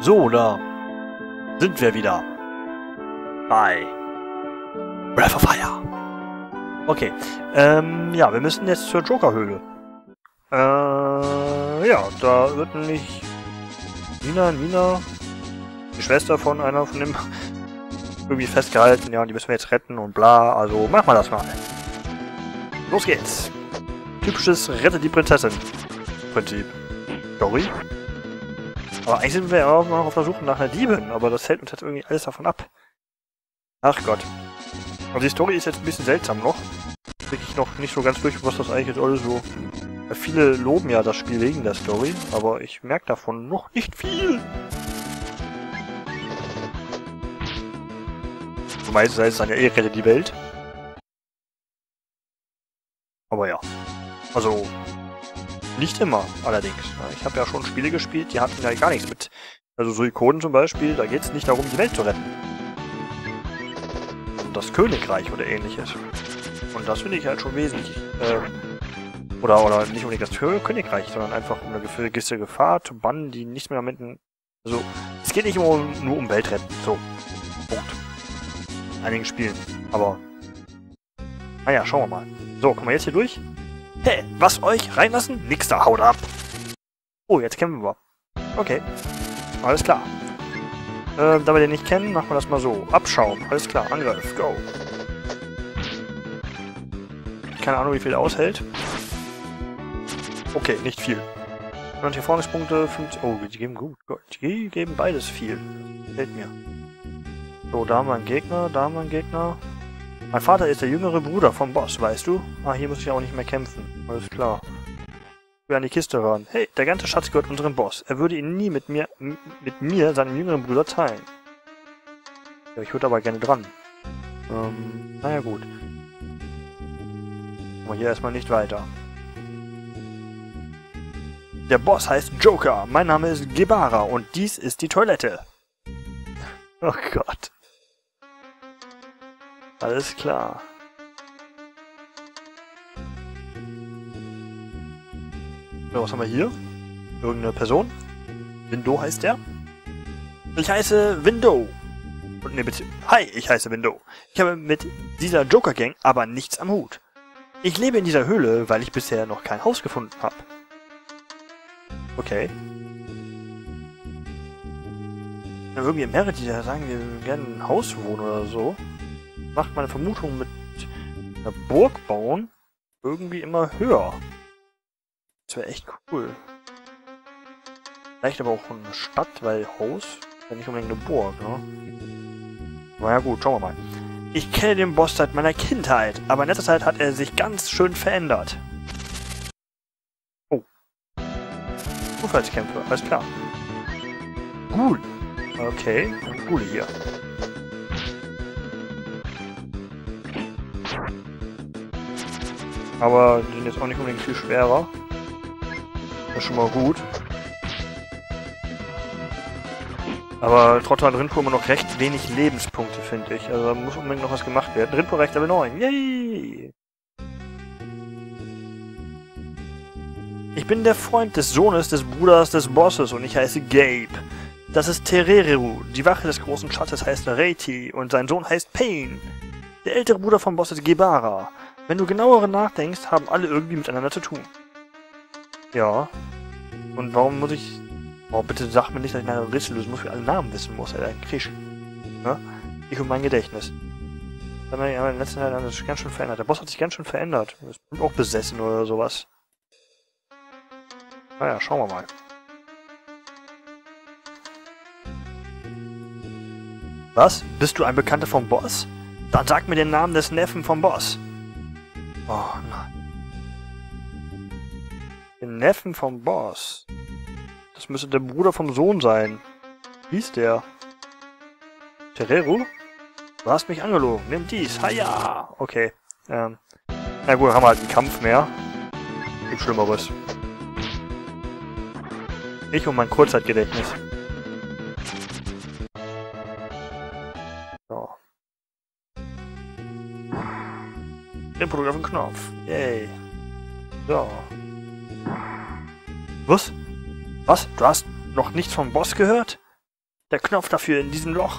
So, da sind wir wieder bei Breath of Fire. Okay, ja, wir müssen jetzt zur Joker-Höhle. Ja, da wird nämlich Nina, die Schwester von einer von dem irgendwie festgehalten, ja, und die müssen wir jetzt retten und bla, also machen wir das mal. Los geht's. Typisches Rette die Prinzessin Prinzip. Story. Aber eigentlich sind wir ja auch noch auf der Suche nach einer Diebin, aber das hält uns jetzt irgendwie alles davon ab. Ach Gott. Also die Story ist jetzt ein bisschen seltsam noch. Wirklich noch nicht so ganz durch, was das eigentlich jetzt alles so... Viele loben ja das Spiel wegen der Story, aber ich merke davon noch nicht viel. Die meiste Zeit ist dann ja eh Rette die Welt. Aber ja. Also... Nicht immer, allerdings. Ich habe ja schon Spiele gespielt, die hatten ja gar nichts mit. Also Suikoden zum Beispiel, da geht es nicht darum, die Welt zu retten. Und das Königreich oder ähnliches. Und das finde ich halt schon wesentlich. Oder nicht unbedingt das Königreich, sondern einfach um eine gewisse Gefahr zu bannen, die nichts mehr damit... Also, es geht nicht immer nur um Weltretten. So. Punkt. In einigen Spielen. Aber... Naja, schauen wir mal. So, kommen wir jetzt hier durch? Hey, was euch reinlassen? Nix da, haut ab! Oh, jetzt kämpfen wir. Okay. Alles klar. Da wir den nicht kennen, machen wir das mal so. Abschaum. Alles klar. Angriff. Go. Keine Ahnung, wie viel er aushält. Okay, nicht viel. 90 Erfahrungspunkte, 50... Oh, die geben gut. Die geben beides viel. Gefällt mir. So, da haben wir einen Gegner, da haben wir einen Gegner. Mein Vater ist der jüngere Bruder vom Boss, weißt du? Ah, hier muss ich auch nicht mehr kämpfen. Alles klar. Ich will an die Kiste ran. Hey, der ganze Schatz gehört unserem Boss. Er würde ihn nie mit mir, seinem jüngeren Bruder, teilen. Ja, ich würde aber gerne dran. Naja gut. Aber hier erstmal nicht weiter. Der Boss heißt Joker. Mein Name ist Gebara und dies ist die Toilette. Oh Gott. Alles klar. So, was haben wir hier? Irgendeine Person? Window heißt der? Ich heiße Window. Und ne, bitte. Hi, ich heiße Window. Ich habe mit dieser Joker-Gang aber nichts am Hut. Ich lebe in dieser Höhle, weil ich bisher noch kein Haus gefunden habe. Okay. Ja, irgendwie mehrere, die da sagen, wir gerne ein Haus wohnen oder so. Macht meine Vermutung mit einer Burg bauen irgendwie immer höher. Das wäre echt cool. Vielleicht aber auch eine Stadt, weil Haus ist ja nicht unbedingt eine Burg, ne? Naja gut, schauen wir mal. Ich kenne den Boss seit meiner Kindheit, aber in letzter Zeit hat er sich ganz schön verändert. Oh. Zufallskämpfe, alles klar. Ghoul. Okay, Ghoul hier. Aber die sind jetzt auch nicht unbedingt viel schwerer. Das ist schon mal gut. Aber trotzdem hat Rinpo immer noch recht wenig Lebenspunkte, finde ich. Also da muss unbedingt noch was gemacht werden. Rinpo recht Level 9. Yay! Ich bin der Freund des Sohnes des Bruders des Bosses und ich heiße Gabe. Das ist Tereru. Die Wache des großen Schatzes heißt Reiti und sein Sohn heißt Pain. Der ältere Bruder vom Boss ist Gebara. Wenn du genauer nachdenkst, haben alle irgendwie miteinander zu tun. Ja. Und warum muss ich... Oh, bitte sag mir nicht, dass ich eine Rätsel lösen muss, für alle Namen wissen muss, Alter. Krisch. Ja? Ich und mein Gedächtnis. Das haben wir ja in der letzten Zeit alles ganz schön verändert. Der Boss hat sich ganz schön verändert. Er ist auch besessen oder sowas. Naja, schauen wir mal. Was? Bist du ein Bekannter vom Boss? Dann sag mir den Namen des Neffen vom Boss. Oh nein. Den Neffen vom Boss. Das müsste der Bruder vom Sohn sein. Wie ist der? Tereru? Du hast mich angelogen. Nimm dies. Haja! Okay. Na gut, haben wir halt einen Kampf mehr. Gibt Schlimmeres. Ich und mein Kurzzeitgedächtnis. So. Den Produkt auf den Knopf. Yay. So. Was? Was? Du hast noch nichts vom Boss gehört? Der Knopf dafür in diesem Loch.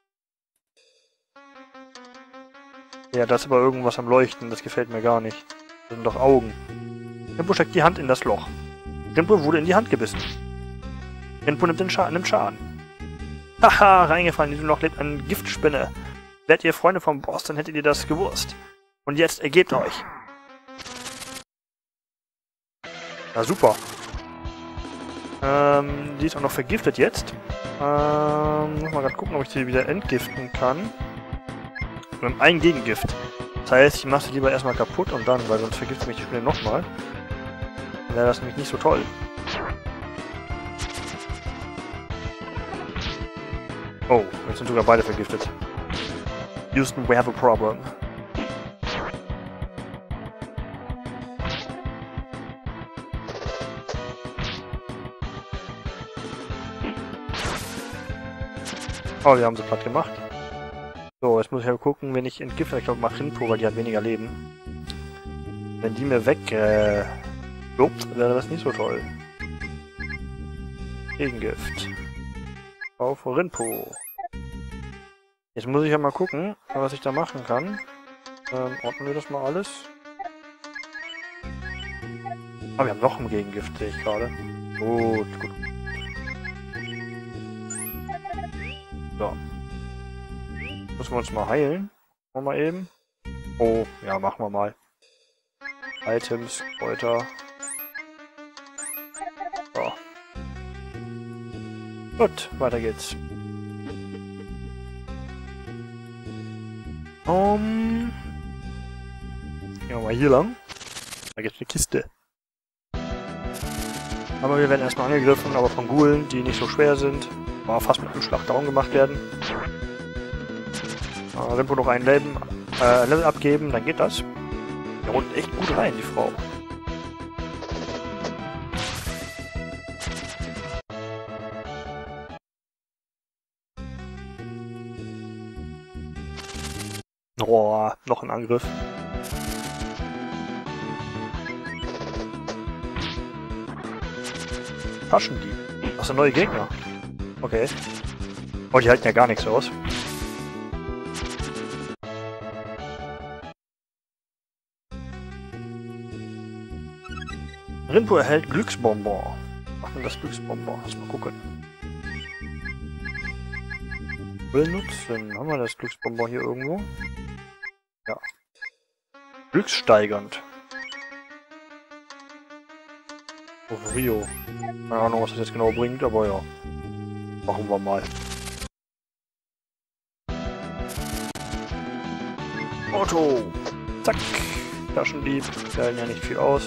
Ja, da ist aber irgendwas am Leuchten. Das gefällt mir gar nicht. Das sind doch Augen. Rinpo steckt die Hand in das Loch. Rinpo wurde in die Hand gebissen. Rinpo nimmt Schaden. Haha, reingefallen. In diesem Loch lebt eine Giftspinne. Wärt ihr Freunde vom Boss, dann hättet ihr das gewusst. Und jetzt ergebt euch. Na super. Die ist auch noch vergiftet jetzt. Muss mal gerade gucken, ob ich sie wieder entgiften kann. Mit einem Gegengift. Das heißt, ich mache sie lieber erstmal kaputt und dann, weil sonst vergiftet mich die Spinne nochmal. Dann wäre das nämlich nicht so toll. Oh, jetzt sind sogar beide vergiftet. Houston, we have a problem. Oh, wir haben sie platt gemacht. So, jetzt muss ich ja gucken, wenn ich entgifte. Ich glaube, mach Rinpo, weil die hat weniger Leben. Wenn die mir weg lobt, wäre das nicht so toll. Gegengift. Auf Rinpo. Jetzt muss ich ja mal gucken, was ich da machen kann. Ordnen wir das mal alles. Ah, wir haben noch ein Gegengift, sehe ich gerade. Gut. So. Müssen wir uns mal heilen. Machen wir mal eben. Oh, ja, machen wir mal. Items, Kräuter. So. Gut, weiter geht's. Gehen wir mal hier lang. Da gibt's eine Kiste. Aber wir werden erstmal angegriffen, aber von Ghoulen, die nicht so schwer sind. War fast mit einem Schlag down gemacht werden. Rinpo noch ein Level abgeben, dann geht das. Der holt echt gut rein, die Frau. Oh, noch ein Angriff. Taschendieb. Das sind neue Gegner. Okay. Oh, die halten ja gar nichts aus. Rinpo erhält Glücksbonbon. Machen wir das Glücksbonbon. Lass mal gucken. Benutzen. Haben wir das Glücksbonbon hier irgendwo? Ja. Glückssteigernd. Auf Rio. Keine Ahnung, was das jetzt genau bringt, aber ja. Machen wir mal. Auto! Zack! Taschendieb. Die halten ja nicht viel aus.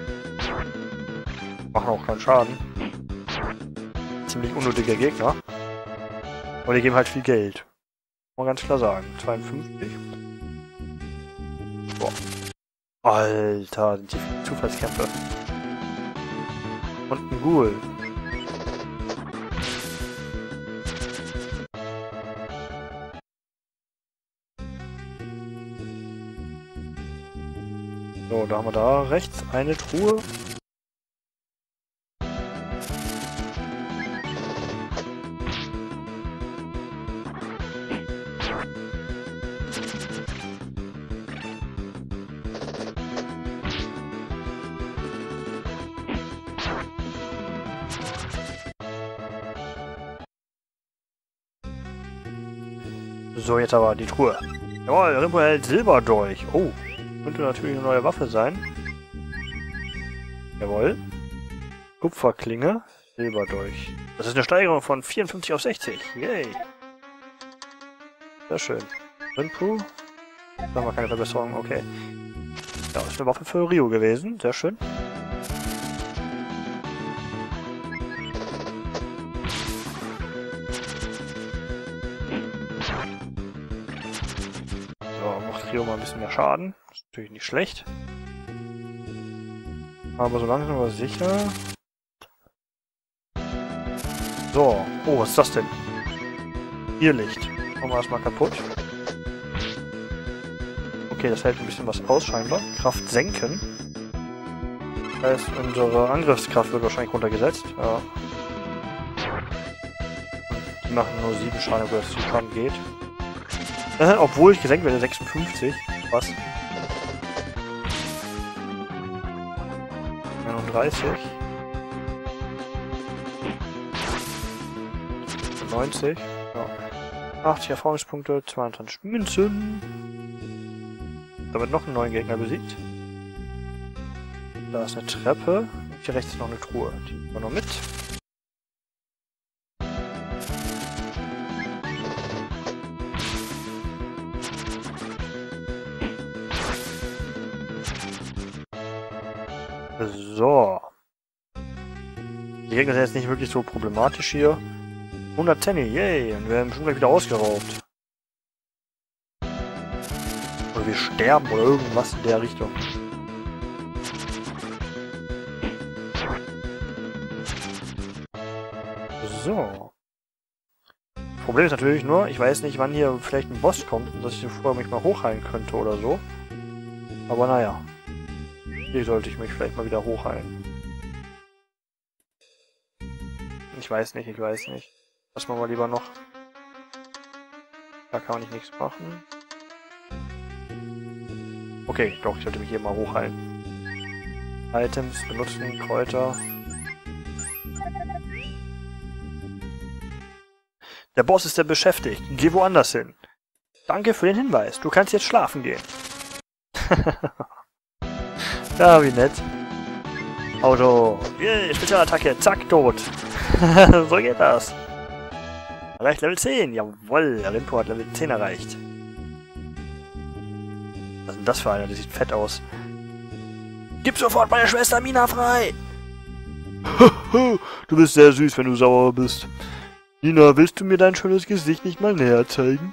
Machen auch keinen Schaden. Ziemlich unnötiger Gegner. Aber die geben halt viel Geld. Muss man ganz klar sagen. 52. Boah. Alter, sind die Zufallskämpfe. Und ein Ghoul. So, da haben wir da rechts eine Truhe. So, jetzt aber die Truhe. Jawohl, Rinpo hält Silberdolch. Oh, könnte natürlich eine neue Waffe sein. Jawohl. Kupferklinge, Silberdolch. Das ist eine Steigerung von 54 auf 60. Yay. Sehr schön. Rinpo. Da haben wir keine Verbesserung, okay. Ja, ist eine Waffe für Rio gewesen. Sehr schön. Rio mal ein bisschen mehr Schaden. Das ist natürlich nicht schlecht. Aber so langsam aber sicher. So. Oh, was ist das denn? Irrlicht. Machen wir erstmal kaputt. Okay, das hält ein bisschen was aus scheinbar. Kraft senken. Das heißt, unsere Angriffskraft wird wahrscheinlich runtergesetzt. Ja. Und Die machen nur 7 Schaden, obwohl das Zuschauen geht. Obwohl ich gesenkt werde, 56. Was? 39. 90. Ja. 80 Erfahrungspunkte, 22 Münzen. Damit noch einen neuen Gegner besiegt. Da ist eine Treppe. Und hier rechts ist noch eine Truhe. Die nehmen wir noch mit. So. Die Gegner sind jetzt nicht wirklich so problematisch hier. 100 Tenny, yay! Und wir werden schon gleich wieder ausgeraubt. Oder wir sterben oder irgendwas in der Richtung. So. Problem ist natürlich nur, ich weiß nicht, wann hier vielleicht ein Boss kommt und dass ich vorher mich mal hochheilen könnte oder so. Aber naja. Hier sollte ich mich vielleicht mal wieder hochheilen. Ich weiß nicht. Lass mal lieber noch. Da kann ich nichts machen. Okay, doch, ich sollte mich hier mal hochheilen. Items, benutzen, Kräuter. Der Boss ist ja beschäftigt. Geh woanders hin. Danke für den Hinweis. Du kannst jetzt schlafen gehen. Ja, wie nett. Auto. Yeah, Spezialattacke. Zack, tot. So geht das. Erreicht Level 10. Jawoll, Rinpo hat Level 10 erreicht. Was ist denn das für einer? Der sieht fett aus. Gib sofort meine Schwester Mina frei! Du bist sehr süß, wenn du sauer bist. Nina, willst du mir dein schönes Gesicht nicht mal näher zeigen?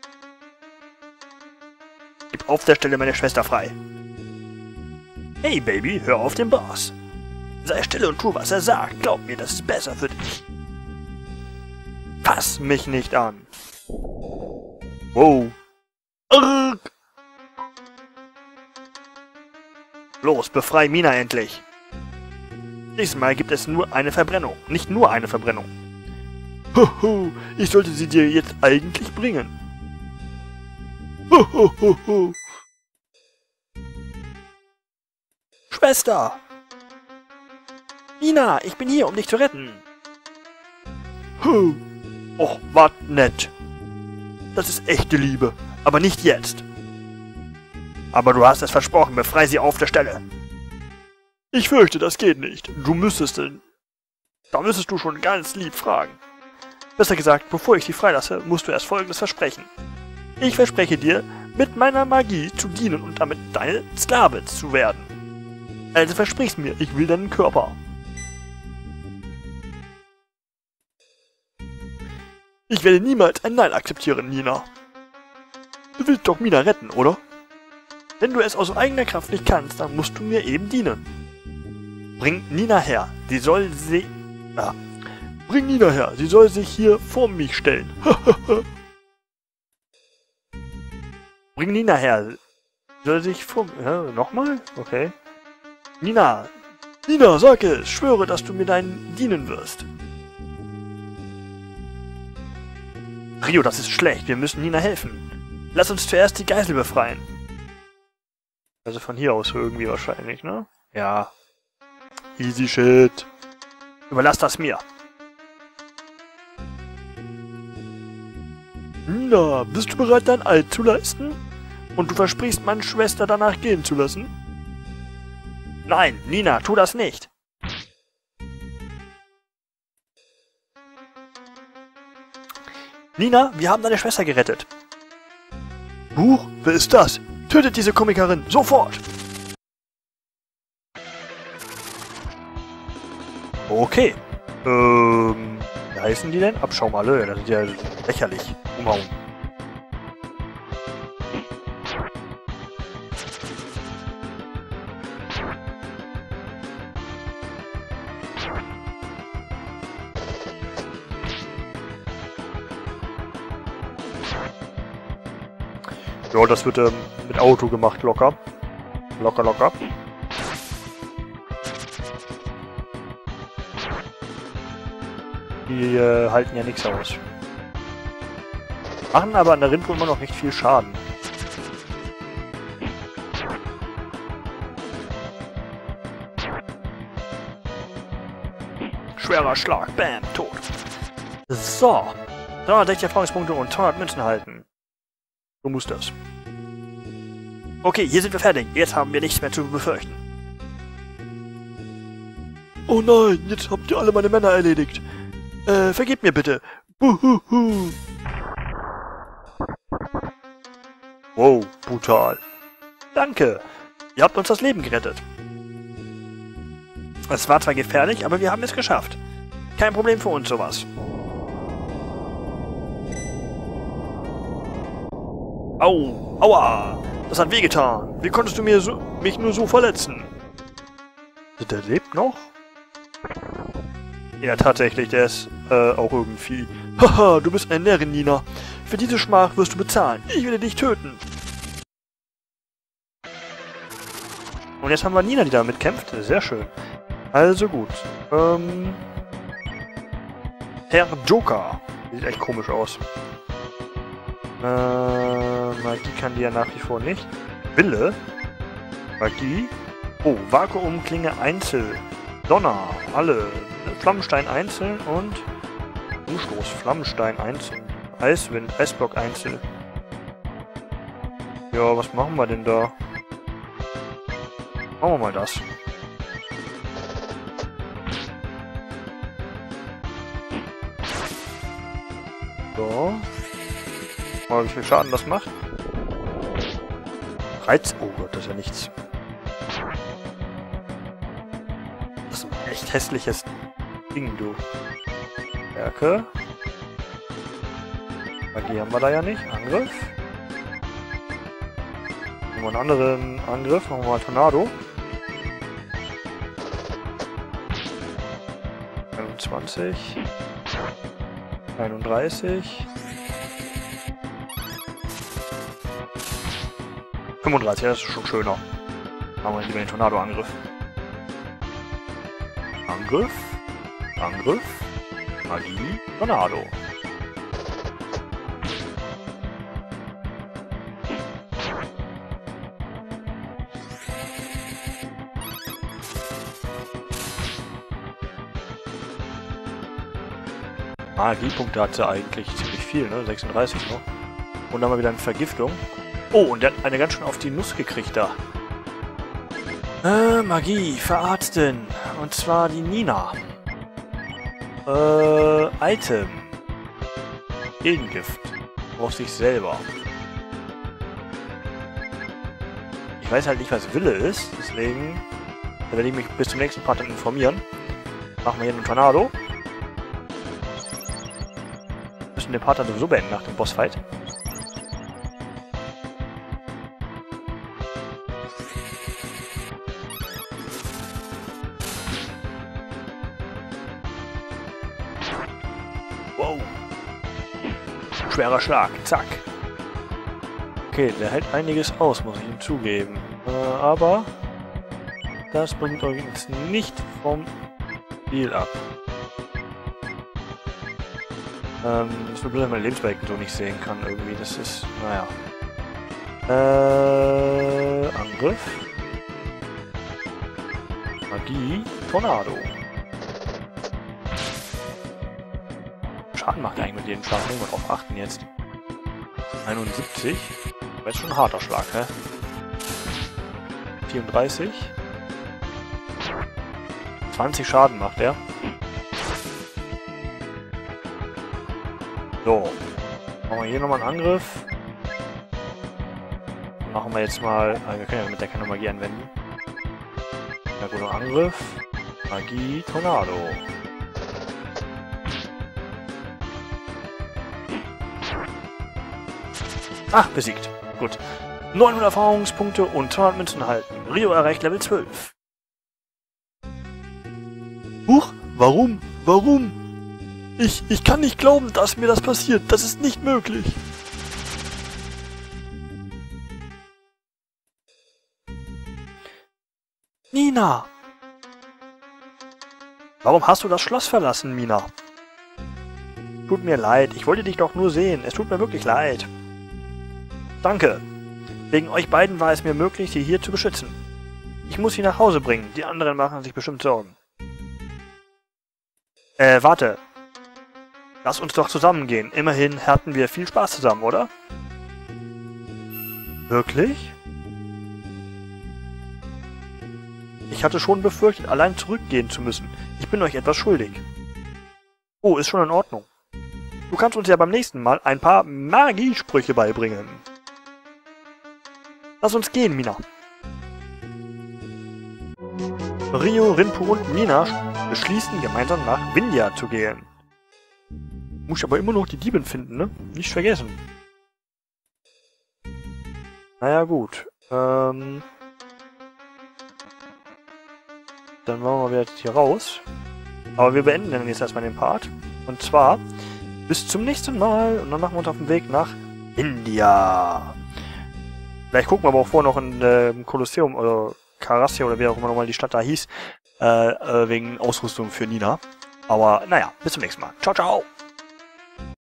Gib auf der Stelle meine Schwester frei. Hey Baby, hör auf den Boss. Sei still und tu, was er sagt. Glaub mir, das ist besser für dich. Fass mich nicht an. Wow. Arrgh. Los, befrei Mina endlich. Diesmal gibt es nur eine Verbrennung. Nicht nur eine Verbrennung. Hoho, ich sollte sie dir jetzt eigentlich bringen. Hohoho. Schwester! Nina, ich bin hier, um dich zu retten. Och, wart nett. Das ist echte Liebe, aber nicht jetzt. Aber du hast es versprochen, befrei sie auf der Stelle. Ich fürchte, das geht nicht. Du müsstest denn... Da müsstest du schon ganz lieb fragen. Besser gesagt, bevor ich sie freilasse, musst du erst Folgendes versprechen. Ich verspreche dir, mit meiner Magie zu dienen und damit deine Sklave zu werden. Also versprich's mir, ich will deinen Körper. Ich werde niemals ein Nein akzeptieren, Nina. Du willst doch Mina retten, oder? Wenn du es aus eigener Kraft nicht kannst, dann musst du mir eben dienen. Bring Nina her. Sie soll sie... Bring Nina her. Sie soll sich hier vor mich stellen. Bring Nina her. Sie soll sich vor... nochmal? Okay. Nina. Nina, sag es. Schwöre, dass du mir dienen wirst. Rio, das ist schlecht. Wir müssen Nina helfen. Lass uns zuerst die Geisel befreien. Also von hier aus irgendwie wahrscheinlich, ne? Ja. Easy shit. Überlass das mir. Na, bist du bereit, dein Eid zu leisten? Und du versprichst, meine Schwester danach gehen zu lassen? Nein, Nina, tu das nicht. Nina, wir haben deine Schwester gerettet. Huch, wer ist das? Tötet diese Komikerin, sofort! Okay. Wie heißen die denn? Abschaumalle, das ist ja lächerlich. Umhauen. Ja, das wird mit Auto gemacht, locker. Locker. Die halten ja nichts aus. Machen aber an der Rindwurm immer noch recht viel Schaden. Schwerer Schlag. Bam. Tot. So. 360 Erfahrungspunkte und 200 Münzen halten. So muss das. Okay, hier sind wir fertig. Jetzt haben wir nichts mehr zu befürchten. Oh nein, jetzt habt ihr alle meine Männer erledigt. Vergebt mir bitte. Buhuhu. Wow, brutal. Danke. Ihr habt uns das Leben gerettet. Es war zwar gefährlich, aber wir haben es geschafft. Kein Problem für uns, sowas. Au, aua, das hat wehgetan. Wie konntest du mich nur so verletzen? Der lebt noch? Ja, tatsächlich, der ist auch irgendwie. Haha, du bist ein Närrin, Nina. Für diese Schmach wirst du bezahlen. Ich werde dich töten. Und jetzt haben wir Nina, die damit kämpft. Sehr schön. Also gut. Herr Joker. Sieht echt komisch aus. Magie kann die ja nach wie vor nicht. Wille. Magie. Oh, Vakuumklinge Einzel. Donner. Alle. Flammenstein einzeln und Umstoß. Flammenstein einzeln. Eiswind. Eisblock einzeln. Ja, was machen wir denn da? Machen wir mal das. So. Mal, wie viel Schaden das macht. Reiz. Oh Gott, das ist ja nichts. Das ist ein echt hässliches Ding, du. Stärke. Magie haben wir da ja nicht. Angriff. Nehmen wir einen anderen Angriff. Machen wir mal Tornado. 21. 31. 35, das ist schon schöner. Machen wir lieber den Tornado-Angriff. Angriff. Angriff. Magie. Tornado. Magiepunkte hat sie eigentlich ziemlich viel, ne? 36 noch. Und dann mal wieder eine Vergiftung. Oh, und der hat eine ganz schön auf die Nuss gekriegt da. Magie, verarzten. Und zwar die Nina. Item. Gegengift. Auf sich selber. Ich weiß halt nicht, was Wille ist, deswegen da werde ich mich bis zum nächsten Part dann informieren. Machen wir hier einen Tornado. Müssen den Part dann sowieso beenden nach dem Bossfight. Wow. Schwerer Schlag. Zack. Okay, der hält einiges aus, muss ich ihm zugeben. Aber das bringt uns nicht vom Spiel ab. Das ist nur blöd, dass man Lebensbalken so nicht sehen kann irgendwie. Das ist, naja. Angriff. Magie. Tornado. Schaden macht er eigentlich mit jedem Schlag. Müssen wir drauf achten jetzt. 71. Das ist schon ein harter Schlag, hä? 34. 20 Schaden macht er. So. Machen wir hier nochmal einen Angriff. Machen wir jetzt mal... wir können ja mit der keine Magie anwenden. Ja gut, noch Angriff. Magie, Tornado. Ah, besiegt. Gut. 900 Erfahrungspunkte und 200 Münzen erhalten. Rio erreicht Level 12. Huch, warum? Warum? Ich kann nicht glauben, dass mir das passiert. Das ist nicht möglich. Nina! Warum hast du das Schloss verlassen, Mina? Tut mir leid, ich wollte dich doch nur sehen. Es tut mir wirklich leid. Danke. Wegen euch beiden war es mir möglich, sie hier zu beschützen. Ich muss sie nach Hause bringen. Die anderen machen sich bestimmt Sorgen. Warte. Lass uns doch zusammengehen. Immerhin hatten wir viel Spaß zusammen, oder? Wirklich? Ich hatte schon befürchtet, allein zurückgehen zu müssen. Ich bin euch etwas schuldig. Oh, ist schon in Ordnung. Du kannst uns ja beim nächsten Mal ein paar Magiesprüche beibringen. Lass uns gehen, Mina. Rio, Rinpo und Nina beschließen, gemeinsam nach Windia zu gehen. Muss ich aber immer noch die Diebin finden, ne? Nicht vergessen. Naja, gut. Dann wollen wir jetzt hier raus. Aber wir beenden dann jetzt erstmal den Part. Und zwar bis zum nächsten Mal. Und dann machen wir uns auf den Weg nach India. Vielleicht gucken wir aber auch vorher noch in Kolosseum oder Karassia oder wie auch immer nochmal die Stadt da hieß. Wegen Ausrüstung für Nina. Aber naja, bis zum nächsten Mal. Ciao, ciao!